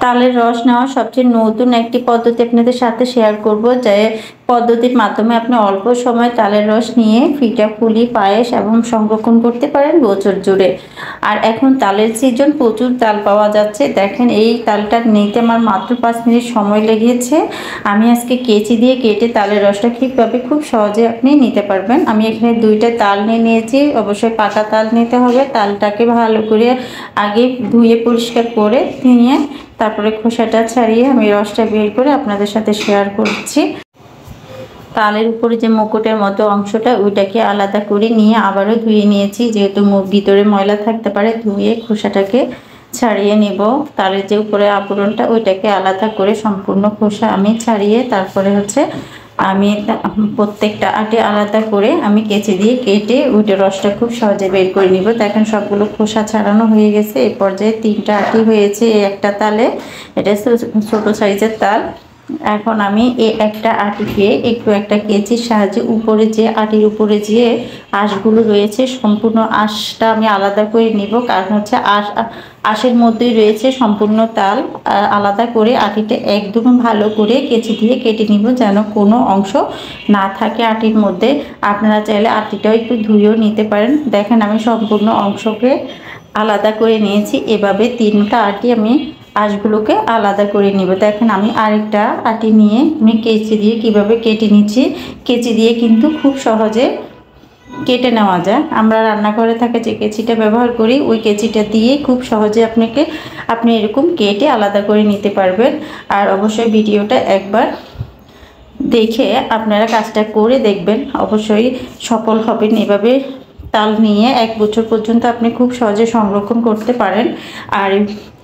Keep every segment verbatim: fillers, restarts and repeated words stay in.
তালের রস নেওয়ার সবচেয়ে নতুন একটি পদ্ধতি আপনাদের সাথে শেয়ার করব, যে পদ্ধতির মাধ্যমে আপনি অল্প সময় তালের রস নিয়ে পিঠা পুলি পায়েস এবং সংরক্ষণ করতে পারেন বছর জুড়ে। আর এখন তালের সিজন, প্রচুর তাল পাওয়া যাচ্ছে। দেখেন এই তালটা নিতে আমার মাত্র পাঁচ মিনিট সময় লেগেছে। আমি আজকে কেচি দিয়ে কেটে তালের রসটা ঠিকভাবে খুব সহজে আপনি নিতে পারবেন। আমি এখানে দুইটা তাল নিয়ে নিয়েছি, অবশ্যই পাকা তাল নিতে হবে। তালটাকে ভালো করে আগে ধুয়ে পরিষ্কার করে নিয়ে তারপরে খোসাটা ছাড়িয়ে আমি রসটা বের করে আপনাদের সাথে শেয়ার করছি। তালের উপরে যে মুকুটের মতো অংশটা, ওইটাকে আলাদা করে নিয়ে আবারও ধুয়ে নিয়েছি, যেহেতু ভিতরে ময়লা থাকতে পারে। ধুয়ে খোসাটাকে ছাড়িয়ে নেব। তালের যে উপরে আবরণটা, ওইটাকে আলাদা করে সম্পূর্ণ খোসা আমি ছাড়িয়ে তারপরে হচ্ছে আমি প্রত্যেকটা আটি আলাদা করে আমি কেচি দিয়ে কেটে ওইটা রসটা খুব সহজে বের করে নিব। দেখেন সবগুলো খোসা ছাড়ানো হয়ে গেছে। এই পর্যায়ে তিনটা আটি হয়েছে এই একটা তালে। এটা ছোট সাইজের তাল। এখন আমি এই একটা আটিকে একটু একটা কেচির সাহায্যে উপরে যে আটির উপরে যে আঁশগুলো রয়েছে, সম্পূর্ণ আঁশটা আমি আলাদা করে নিব। কারণ হচ্ছে আঁশ আঁশের মধ্যেই রয়েছে সম্পূর্ণ তাল। আলাদা করে আটিটা একদম ভালো করে কেচি দিয়ে কেটে নিব, যেন কোনো অংশ না থাকে আটির মধ্যে। আপনারা চাইলে আটিটাও একটু ধুয়েও নিতে পারেন। দেখেন আমি সম্পূর্ণ অংশকে আলাদা করে নিয়েছি। এভাবে তিনটা আটি আমি আঁশগুলোকে আলাদা করে নিব। দেখেন আমি আরেকটা আটি নিয়ে আমি কেচি দিয়ে কিভাবে কেটে নিচ্ছি। কেচি দিয়ে কিন্তু খুব সহজে কেটে নেওয়া যায়। আমরা রান্নাঘরে থাকে যে কেচিটা ব্যবহার করি, ওই কেচিটা দিয়ে খুব সহজে আপনাকে আপনি এরকম কেটে আলাদা করে নিতে পারবেন। আর অবশ্যই ভিডিওটা একবার দেখে আপনারা কাজটা করে দেখবেন, অবশ্যই সফল হবেন। এভাবে তাল নিয়ে এক বছর পর্যন্ত আপনি খুব সহজে সংরক্ষণ করতে পারেন। আর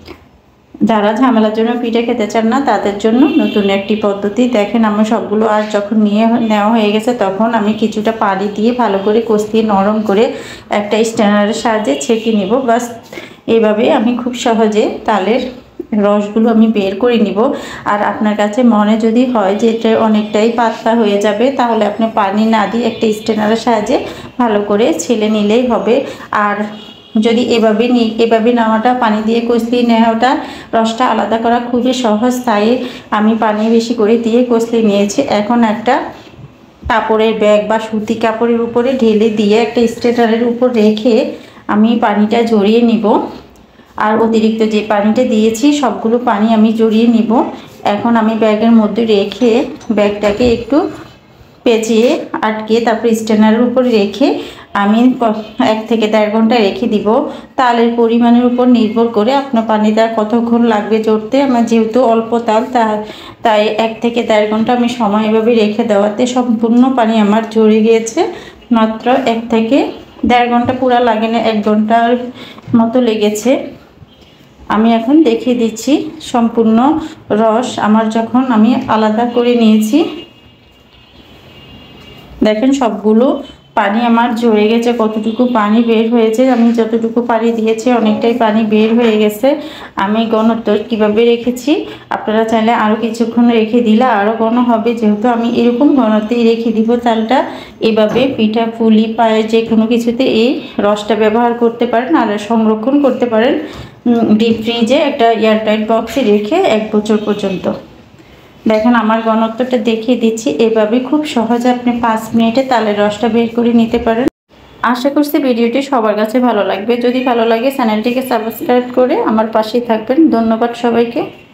যারা ঝামেলার জন্য পিঠে খেতে চান না, তাদের জন্য নতুন একটি পদ্ধতি। দেখেন আমার সবগুলো আর যখন নিয়ে নেওয়া হয়ে গেছে, তখন আমি কিছুটা পানি দিয়ে ভালো করে কষিয়ে নরম করে একটা স্ট্যানারের সাহায্যে ছেঁকে নিব। বাস এইভাবে আমি খুব সহজে তালের রসগুলো আমি বের করে নিব। আর আপনার কাছে মনে যদি হয় যে এটা অনেকটাই পাতলা হয়ে যাবে, তাহলে আপনি পানি না দিয়ে একটা স্ট্যানারের সাহায্যে ভালো করে ছেলে নিলেই হবে। আর যদি এভাবে নি এভাবে নেওয়াটা, পানি দিয়ে কষলিয়ে নেওয়াটা, রসটা আলাদা করা খুবই সহজ। তাই আমি পানি বেশি করে দিয়ে কষলিয়ে নিয়েছি। এখন একটা কাপড়ের ব্যাগ বা সুতি কাপড়ের উপরে ঢেলে দিয়ে একটা স্ট্রেনারের উপর রেখে আমি পানিটা ঝরিয়ে নিব। আর অতিরিক্ত যে পানিটা দিয়েছি সবগুলো পানি আমি ঝরিয়ে নিব। এখন আমি ব্যাগের মধ্যে রেখে ব্যাগটাকে একটু পেঁচিয়ে আটকে তারপর স্ট্যানারের উপর রেখে আমি এক থেকে দেড় ঘন্টা রেখে দিব। তালের পরিমাণের উপর নির্ভর করে আপনার পানিটা কতক্ষণ লাগবে ঝরতে। আমার যেহেতু অল্প তাল, তা তাই এক থেকে দেড় ঘন্টা আমি সময় এভাবে রেখে দেওয়াতে সম্পূর্ণ পানি আমার ঝরে গিয়েছে। মাত্র এক থেকে দেড় ঘন্টা, পুরা লাগে না, এক ঘন্টার মতো লেগেছে। আমি এখন দেখিয়ে দিচ্ছি সম্পূর্ণ রস আমার যখন আমি আলাদা করে নিয়েছি। দেখেন সবগুলো পানি আমার ঝরে গেছে, কতটুকু পানি বের হয়েছে। আমি যতটুকু পানি দিয়েছি অনেকটাই পানি বের হয়ে গেছে। আমি ঘনত্ব কীভাবে রেখেছি, আপনারা চাইলে আরও কিছুক্ষণ রেখে দিলে আরও ঘন হবে। যেহেতু আমি এরকম ঘনতেই রেখে দিব তালটা। এভাবে পিঠা পুলি পায়ে যে কোনো কিছুতে এই রসটা ব্যবহার করতে পারেন আর সংরক্ষণ করতে পারেন ডিপ ফ্রিজে একটা এয়ারটাইট বক্সে রেখে এক বছর পর্যন্ত। দেখেন আমার ঘনত্বটা দেখিয়ে দিচ্ছি। এভাবে খুব সহজে আপনি পাঁচ মিনিটে তালের রসটা বের করে নিতে পারেন। আশা করছি ভিডিওটি সবার কাছে ভালো লাগবে। যদি ভালো লাগে চ্যানেলটিকে সাবস্ক্রাইব করে আমার পাশেই থাকবেন। ধন্যবাদ সবাইকে।